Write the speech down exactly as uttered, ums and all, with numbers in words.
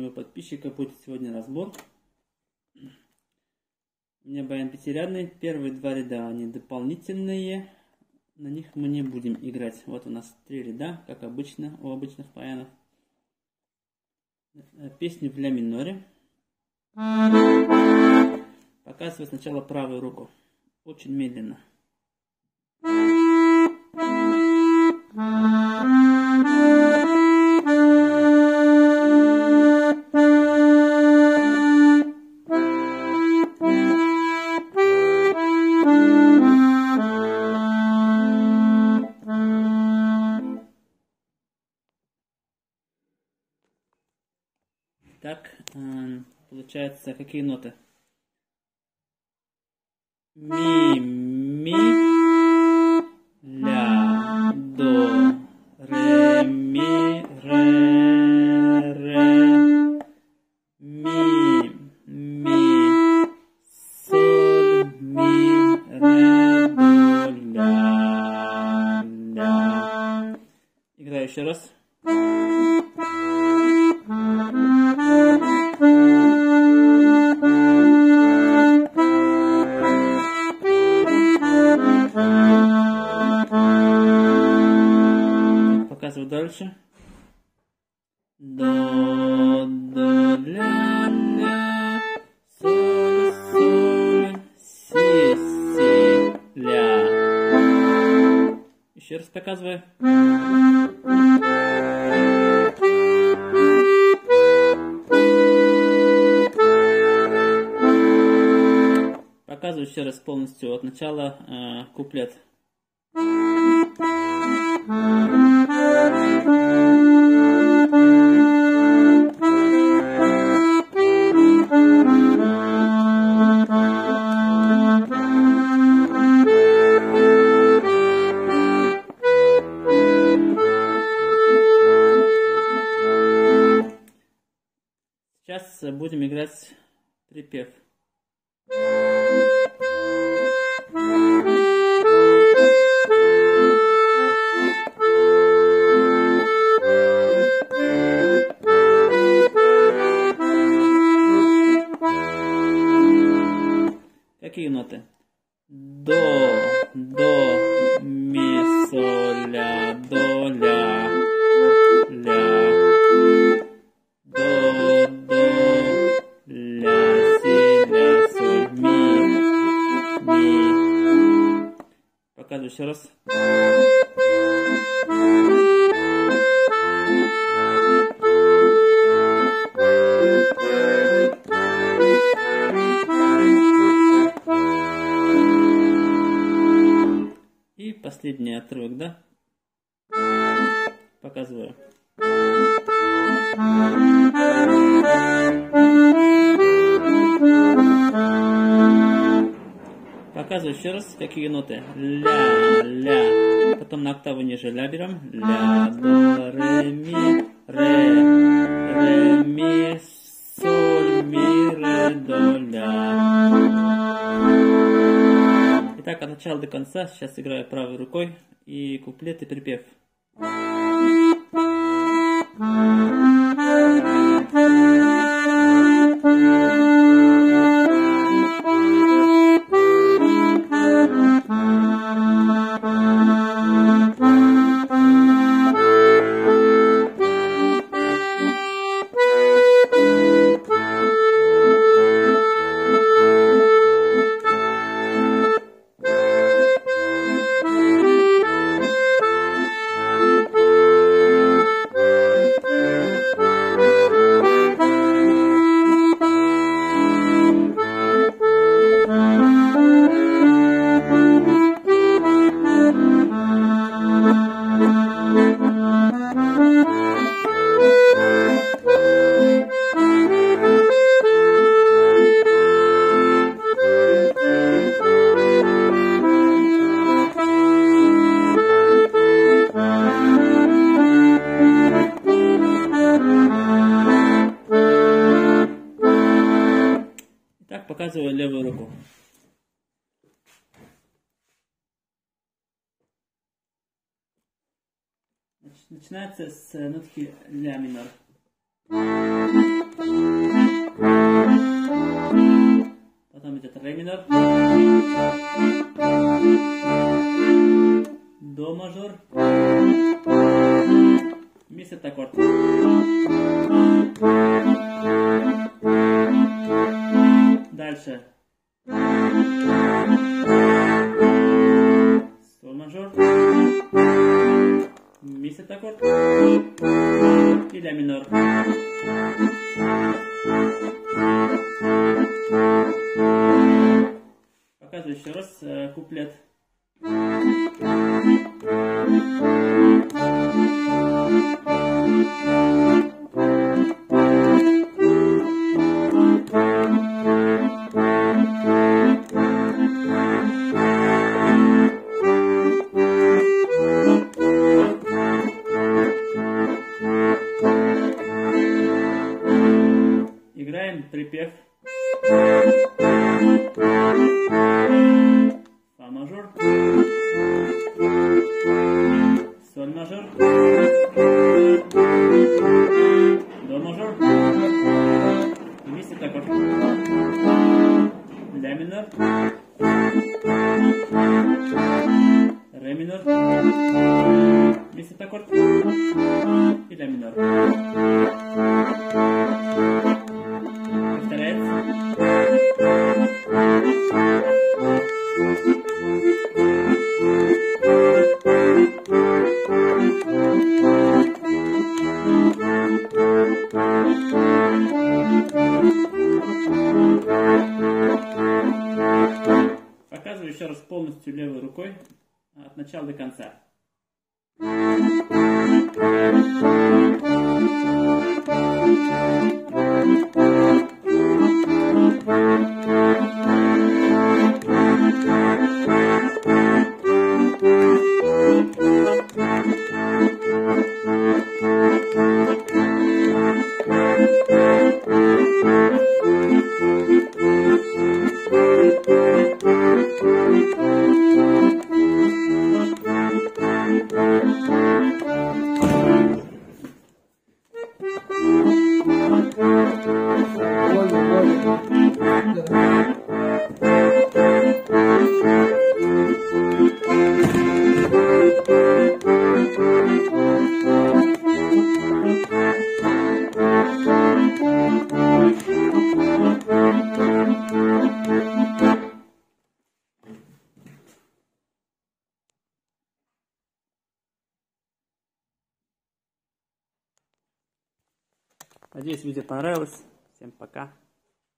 моего подписчика будет сегодня разбор. У меня баян пятирядный. Первые два ряда они дополнительные. На них мы не будем играть. Вот у нас три ряда, как обычно у обычных баянов. Песню в ля миноре. Показываю сначала правую руку. Очень медленно. Так, получается, какие ноты? Ми, ми, ля, до, ре, ми, ре, ре, ми, ми, соль, ми, ре, до, ля, ля. Играю еще раз. Показываю дальше. До, до, ля, ля, соль, соль, си, си, ля. Еще раз показываю. Показываю еще раз полностью от начала э, куплет. Сейчас будем играть припев. Какие ноты? До, до, ми, соль, ля, до, ля, ля, до, до, ля, си, ля, соль, ми, ми. Показываю еще раз. И последний отрывок, да? Показываю. Показываю еще раз, какие ноты. Ля, ля. Потом на октаву ниже ля берем. Ля, до, ре, ми, ре, ре, ми, соль, ми, ре, до, ля. Итак, от начала до конца сейчас играю правой рукой и куплет и припев. Показываю левую руку. Начинается с нотки ля минор. еще раз э, куплет. Играем припев. Фа мажор, соль мажор, до мажор, вместе аккорд, ля минор, ре минор, вместе аккорд и ля минор. Повторяется. Показываю еще раз полностью левой рукой от начала до конца. Надеюсь, видео понравилось. Всем пока.